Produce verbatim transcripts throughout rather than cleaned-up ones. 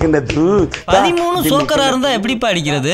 பதிமூணு சோக்கரா இருந்தா எப்படிப்பா அடிக்கிறது?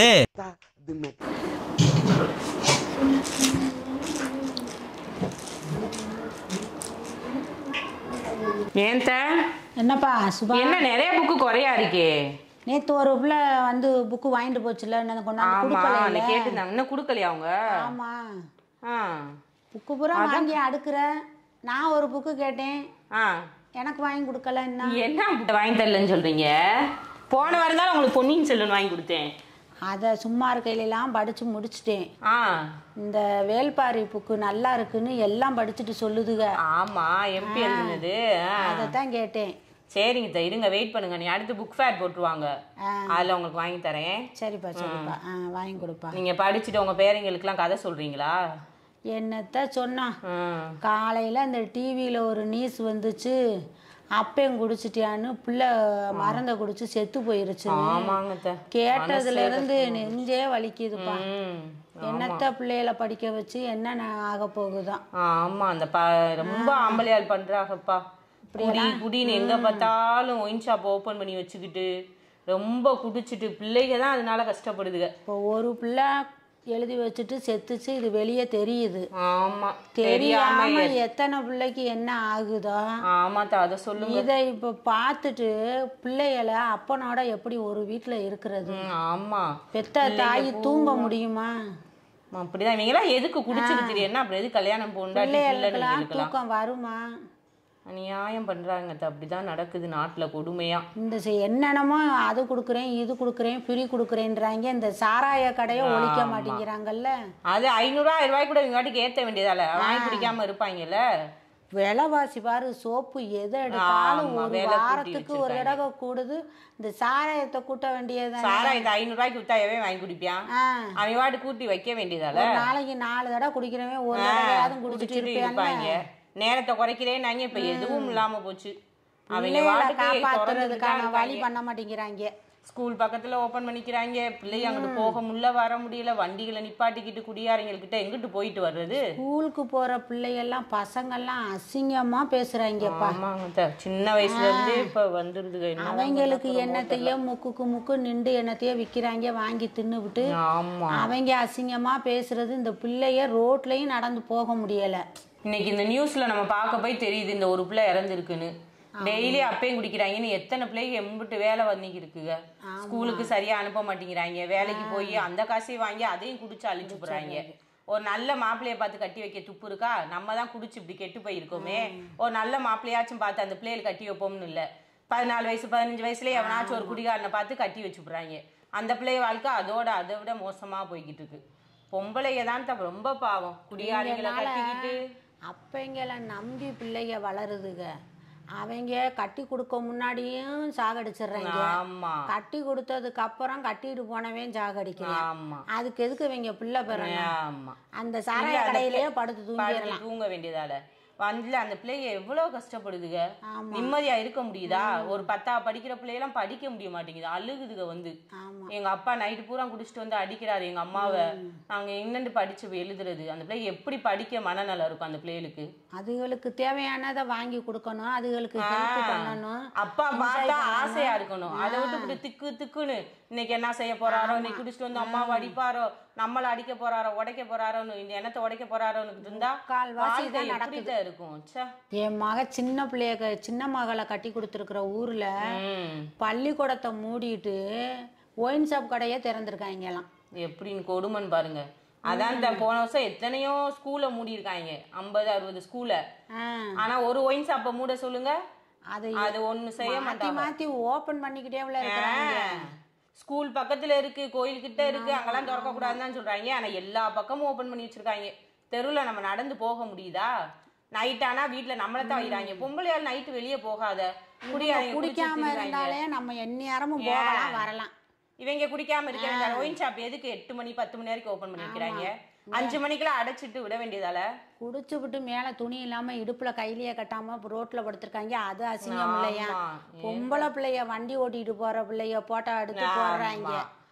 ஏன்ட்ட என்னப்பா சுபா, என்ன நிறைய புக்கு குறையா இருக்கே? நேத்து ஒரு புள்ள வந்து புக்கு வாங்கிட்டு போச்சுல, என்ன கொண்டாந்து ஆமா கொடுக்கல. கேட்டுருந்தாங்க, இன்னும் கொடுக்கலையா அவங்க? ஆமா, ஆ புக்கு பூரா வாங்கி அடுக்குற. நான் ஒரு புக்கு கேட்டேன், ஆ எனக்கு வாங்கி கொடுக்கல. என்ன என்ன வாங்கி தரலன்னு சொல்றீங்க? போன வாரம் தான் உங்களுக்கு பொன்னியின் செல்வன் வாங்கி கொடுத்தேன். அதை சும்மா இருக்கையிலாம் படிச்சு முடிச்சிட்டேன். ஆ இந்த வேல்பாரி புக்கு நல்லா இருக்குன்னு எல்லாம் படிச்சுட்டு சொல்லுதுக. ஆமா, எம்பி எழுதுனது. அதைத்தான் கேட்டேன். சரிங்க த இருங்க, வெயிட் பண்ணுங்க. நீ அடுத்து புக் ஃபேர் போட்டுருவாங்க, அதில் உங்களுக்கு வாங்கி தரேன். சரிப்பா சரிப்பா, ஆ வாங்கி கொடுப்பா. நீங்க படிச்சுட்டு உங்க பேரங்களுக்குலாம் கதை சொல்றீங்களா? என்னத்த சொன்னா, காலையில இந்த டிவியில ஒரு நியூஸ் வந்துச்சு, அப்பையும் குடிச்சிட்டியான்னு பிள்ளை மறந்த குடிச்சு செத்து போயிருச்சு. கேட்டதுல இருந்து நெஞ்சே வலிக்குதுப்பா. என்னத்த பிள்ளைகளை படிக்க வச்சு என்ன ஆக போகுதான். ஆமா, அந்த ரொம்ப ஆம்பளையால் பண்றாங்கப்பா. குடி குடின்னு எங்க பார்த்தாலும் ஒயின் ஷாப் ஓபன் பண்ணி வச்சுக்கிட்டு ரொம்ப குடிச்சிட்டு பிள்ளைங்க தான் அதனால கஷ்டப்படுதுங்க. இப்போ ஒரு பிள்ளை எழுதி வச்சுட்டு செத்துச்சு, இது வெளியே தெரியுது. ஆமா, தெரியாம எத்தனை பிள்ளைக்கு என்ன ஆகுதோ. ஆமா, அதை சொல்லுங்க. இதை இப்ப பார்த்துட்டு பிள்ளைகளை அப்பனோட எப்படி ஒரு வீட்டுல இருக்கிறது? ஆமா, பெத்த தாய் தூங்க முடியுமா? அப்படிதான். இவங்கெல்லாம் எதுக்கு குடிச்சிட்டு தெரியும்னா அப்புறம் எது கல்யாணம் போண்டா தூக்கம் வருமா? அநியாயம் பண்றாங்க. அப்படிதான் நடக்குது நாட்டுல கொடுமையா. இந்த என்னென்னமோ அது கொடுக்குறேன் இது கொடுக்குறேன் ஃப்ரீ கொடுக்குறேன்றாங்க. இந்த சாராய கடையை ஒழிக்க மாட்டேங்கிறாங்கல்ல. அது ஐநூறு ஆயிரம் ரூபாய் கூட இவங்க வாட்டிக்கு ஏற்ற வேண்டியதால வாங்கி குடிக்காம இருப்பாங்கல்ல. விலைவாசி பாரு, சோப்பு எதை எடுத்தாலும் ஒரு வாரத்துக்கு ஒரு தடவை கூடுது. இந்த சாராயத்தை கூட்ட வேண்டியது. சாராயத்தை ஐநூறு ரூபாய்க்கு வித்தாயவே வாங்கி குடிப்பான். அவன் வாட்டு கூட்டி வைக்க வேண்டியதால நாளைக்கு நாலு தடவை குடிக்கிறவன் ஒரு தடவை குடிச்சிட்டு இருப்பாங்க. நேரத்தை குறைக்கிறேன்னாங்க, இப்ப எதுவும் இல்லாம போச்சு. அவங்க காப்பாத்துறதுக்கான வழி பண்ண மாட்டேங்கிறாங்க. ஸ்கூல் பக்கத்துல ஓபன் பண்ணிக்கிறாங்க. பிள்ளைங்க அங்கிட்டு போக முடியல, வர முடியல. வண்டிகளை நிப்பாட்டிக்கிட்டு குடியாரங்கள்கிட்ட எங்கிட்டு போயிட்டு வர்றது? ஸ்கூலுக்கு போற பிள்ளைகள்லாம் பசங்கள்லாம் அசிங்கமா பேசுறாங்கப்பா. சின்ன வயசுல இருந்து இப்ப வந்துருது. அவங்களுக்கு என்னத்தையோ முக்குக்கு முக்கு நின்று என்னத்தையோ விக்கிறாங்க, வாங்கி தின்னு விட்டு. அவங்க அசிங்கமா பேசுறது, இந்த பிள்ளைய ரோட்லயும் நடந்து போக முடியல. இன்னைக்கு இந்த நியூஸ்ல நம்ம பார்க்க போய் தெரியுது, இந்த ஒரு பிள்ளை இறந்துருக்குன்னு. டெய்லி அப்பையும் குடிக்கிறாங்கன்னு எத்தனை பிள்ளைங்க எம்பிட்டு வேலை வந்துக்கு இருக்குங்க. ஸ்கூலுக்கு சரியா அனுப்ப மாட்டேங்கிறாங்க. வேலைக்கு போய் அந்த காசையும் வாங்கி அதையும் குடிச்சு அழிச்சு போடுறாங்க. ஒரு நல்ல மாப்பிள்ளைய பார்த்து கட்டி வைக்க துப்பு இருக்கா? நம்ம தான் குடிச்சு இப்படி கெட்டு போயிருக்கோமே, ஒரு நல்ல மாப்பிள்ளையாச்சும் பார்த்து அந்த பிள்ளைகள் கட்டி வைப்போம்னு இல்லை. பதினாலு வயசு பதினஞ்சு வயசுலயே எவனாச்சும் ஒரு குடிகாரனை பார்த்து கட்டி வச்சு போடுறாங்க. அந்த பிள்ளைய வாழ்க்கை அதோட அதை விட மோசமா போய்கிட்டு இருக்கு. பொம்பளைங்க தான் ரொம்ப பாவம், குடிகாரங்களை கட்டிக்கிட்டு. அப்பங்களை நம்பி பிள்ளைங்க வளருதுங்க. அவங்க கட்டி கொடுக்க முன்னாடியும் சாகடிச்சிடுறாங்க. கட்டி கொடுத்ததுக்கு அப்புறம் கட்டிட்டு போனவன் சாகடிக்கிறான். அதுக்கு எதுக்கு இவங்க பிள்ளை பெறணும்? அந்த சாராய கடையிலேயே படுத்து தூங்கிடலாம். தூங்க வேண்டியதால வந்து அந்த பிள்ளைங்க எவ்வளவு கஷ்டப்படுதுங்க. நிம்மதியா இருக்க முடியுதா? ஒரு பத்தா படிக்கிற பிள்ளையெல்லாம் படிக்க முடிய மாட்டேங்குது, அழுகுதுங்க. வந்து எங்க அப்பா நைட்டு பூரா குடிச்சிட்டு வந்து அடிக்கிறாரு எங்க அம்மாவை. நாங்க என்னன்னு படிச்சு எழுதுறது? அந்த பிள்ளை எப்படி படிக்க மனநலம் இருக்கும் அந்த பிள்ளைகளுக்கு? அதுகளுக்கு தேவையானதை வாங்கி கொடுக்கணும், அதுகளுக்கு பண்ணணும். அப்பா பார்த்தா ஆசையா இருக்கணும். அதை விட்டு திக்கு திக்குன்னு இன்னைக்கு என்ன செய்ய போறாரோ, இன்னைக்கு குடிச்சிட்டு வந்து அம்மாவை அடிப்பாரோ, நம்மள அடிக்க போறாரோ, உடைக்க போறாரோன்னு, இந்த எண்ணத்தை உடைக்க போறாரோன்னு இருந்தா கால்வாசி இருக்கும். என் மக சின்ன பிள்ளைய சின்ன மகளை கட்டி கொடுத்துருக்குற ஊர்ல பள்ளிக்கூடத்தை மூடிட்டு ஒயின் ஷாப் கடையே திறந்திருக்காங்கலாம். எப்படின்னு கொடுமன் பாருங்க. அதான் போன வருஷம் எத்தனையோ ஸ்கூல மூடி இருக்காங்க, ஐம்பது அறுபது ஸ்கூல. ஆனா ஒரு ஒயின் ஷாப்ப மூட சொல்லுங்க, அது அது ஒண்ணு செய்ய மாட்டாங்க. மாத்தி ஓபன் பண்ணிக்கிட்டே இருக்காங்க. ஸ்கூல் பக்கத்துல இருக்கு, கோயில் கிட்ட இருக்கு, அங்கெல்லாம் திறக்க கூடாதுன்னு சொல்றாங்க. ஆனா எல்லா பக்கமும் ஓபன் பண்ணி வச்சிருக்காங்க. தெருவுல நம்ம நடந்து போக முடியுதா? நைட் ஆனா வீட்டுல நம்மளத்தான் வைக்கிறாங்க. பொம்பளையால் நைட்டு வெளியே போகாத, குடிக்காம இருந்தாலே நம்ம எந்நேரமும் போகலாம் வரலாம். இவங்க குடிக்காம இருக்க ஒயின் ஷாப் எதுக்கு எட்டு மணி பத்து மணி வரைக்கும் ஓபன் பண்ணிக்கிறாங்க? அஞ்சு மணிக்கெல்லாம் அடைச்சிட்டு விட வேண்டியதால குடிச்சு விட்டு மேல துணி இல்லாம இடுப்புல கையிலேயே கட்டாம ரோட்ல படுத்திருக்காங்க. அது அசிங்கம் இல்லையா? பொம்பளை பிள்ளைய வண்டி ஓட்டிட்டு போற பிள்ளைய போட்டோ எடுத்து போடுறாங்க.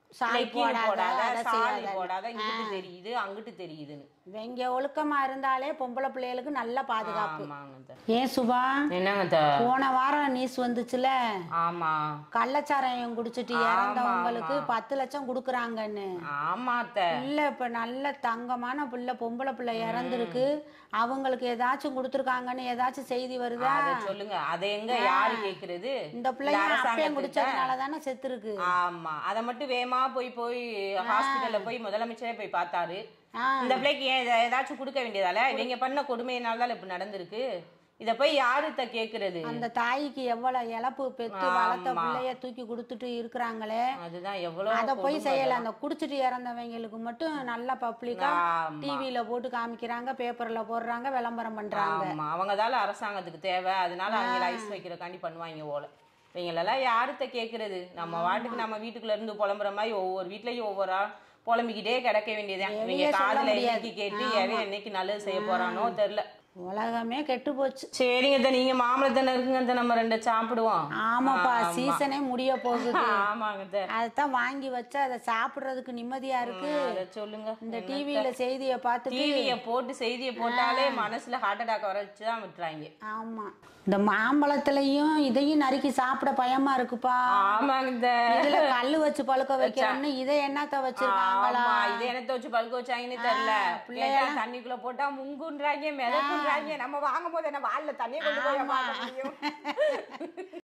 சால் கீழே போடாத அதை சாலி செய்யாத. போடாத இங்கிட்டு தெரியுது அங்கிட்டு தெரியுதுன்னு. இவங்க ஒழுக்கமா இருந்தாலே பொம்பளை பிள்ளைகளுக்கு நல்ல பாதுகாப்பு. ஆமாங்க அத்தை. ஏன் சுபா, என்னங்க அத்தை? போன வாரம் நியூஸ் வந்துச்சுல, ஆமா கள்ளச்சாராயம் குடிச்சிட்டு இறந்தவங்களுக்கு பத்து லட்சம் குடுக்குறாங்கன்னு. ஆமா அத்தை. இல்ல இப்ப நல்ல தங்கமான பிள்ளை பொம்பளை பிள்ளை இறந்துருக்கு, அவங்களுக்கு ஏதாச்சும் கொடுத்துருக்காங்கன்னு ஏதாச்சும் செய்தி வருதா? அத சொல்லுங்க. அதை எங்க யாரு கேக்குறது? இந்த பிள்ளைங்க அப்பையும் குடிச்சதுனால தானே செத்து இருக்கு. ஆமா, அத மட்டும் வேகமா போய் போய் ஹாஸ்பிட்டல்ல போய் முதலமைச்சரே போய் பார்த்தாரு. இந்த பிள்ளைக்கு ஏன் இத- ஏதாச்சும் கொடுக்க வேண்டியதால இவங்க பண்ண கொடுமையினால இப்ப நடந்திருக்கு. இத போய் யாருத்த கேக்குறது? அந்த தாய்க்கு எவ்வளவு இழப்பு பெத்து வளர்த்த பிள்ளைய தூக்கி கொடுத்துட்டு இருக்கிறாங்களே, அதுதான் எவ்வளவு அத போய் செய்யல. அந்த குடிச்சிட்டு இறந்தவங்களுக்கு மட்டும் நல்ல பப்ளிக்கா டிவில போட்டு காமிக்கிறாங்க, பேப்பர்ல போடுறாங்க, விளம்பரம் பண்றாங்க. ஆமா, அவங்கதால அரசாங்கத்துக்கு தேவை, அதனால அவங்க ரைஸ் வைக்கிறக்காண்டி பண்ணுவாங்க போல. இவங்களெல்லாம் யாருத்த கேக்குறது? நம்ம வாட்டுக்கு நம்ம வீட்டுக்குள்ள இருந்து புலம்புற மாதிரி ஒவ்வொரு வீட்லயும் ஒவ்வொரு ஆள் புலம்பிக்கிட்டே கிடக்க வேண்டியதுதான். இவங்க காதுல என்னைக்கு கேட்டு எவன் என்னைக்கு நல்லது செய்ய போறானோ தெரியல. உலகமே கெட்டு போச்சு. சரிங்க, நீங்க மாம்பழத்தானே இருக்குங்க, நம்ம ரெண்டு சாப்பிடுவோம். ஆமாப்பா, சீசனே முடிய போகுது. ஆமாங்க, அதான் வாங்கி வச்சா அதை சாப்பிடுறதுக்கு நிம்மதியா இருக்கு. அத சொல்லுங்க. இந்த டிவியில செய்தியை பார்த்து டிவிய போட்டு செய்தியை போட்டாலே மனசுல ஹார்ட் அட்டாக் வர வச்சுதான் விட்டுறாங்க. ஆமா, இந்த மாம்பழத்திலையும் இதையும் நறுக்கி சாப்பிட பயமா இருக்குப்பா. ஆமாங்க, இதுல கல்லு வச்சு பழுக்க வைக்கிறோம்னு இதை என்னத்த வச்சிருக்காங்களா? இதை என்னத்த வச்சு பழுக்க வச்சாங்கன்னு தெரியல. பிள்ளைங்க தண்ணிக்குள்ள போட்டா முங்குன்றாங்க, மிதக்குன்றாங்க. நம்ம வாங்கும் போது என்ன வாயில தண்ணியை கொண்டு போய் பார்க்க முடியும்?